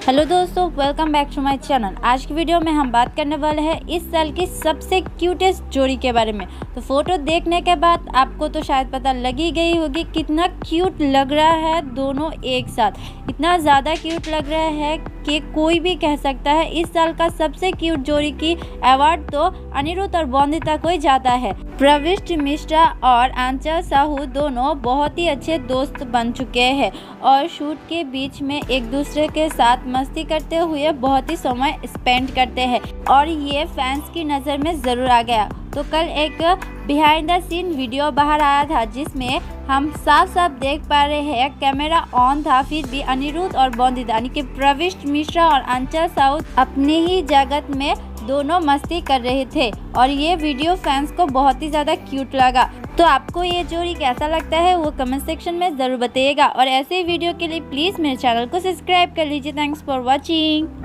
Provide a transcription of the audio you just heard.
Hello दोस्तों, welcome back to my channel. आज की वीडियो में हम बात करने वाले हैं इस साल की सबसे क्यूटेस्ट जोड़ी के बारे में। तो फोटो देखने के बाद आपको तो शायद पता लग ही गई होगी कितना क्यूट लग रहा है दोनों एक साथ। इतना ज़्यादा क्यूट लग रहा है कि कोई भी कह सकता है इस साल का सबसे क्यूट जोड़ी की अवार्ड तो अनिरुद्ध और वंदिता को ही जाता है। प्रविष्ट मिश्रा और आंचल साहू दोनों बहुत ही अच्छे दोस्त बन चुके हैं और शूट के बीच में एक दूसरे के साथ मस्ती करते हुए बहुत ही समय स्पेंड करते हैं और ये फैंस की नज़र में ज़रूर आ गया। तो कल एक बिहाइंड द सीन वीडियो बाहर आया था जिसमें हम साफ साफ देख पा रहे हैं कैमरा ऑन था, फिर भी अनिरुद्ध और वंदिता यानी कि प्रविष्ट मिश्रा और आंचल साहू अपने ही जगत में दोनों मस्ती कर रहे थे और ये वीडियो फैंस को बहुत ही ज़्यादा क्यूट लगा। तो आपको ये जोड़ी कैसा लगता है वो कमेंट सेक्शन में ज़रूर बताइएगा और ऐसे ही वीडियो के लिए प्लीज़ मेरे चैनल को सब्सक्राइब कर लीजिए। Thanks for watching.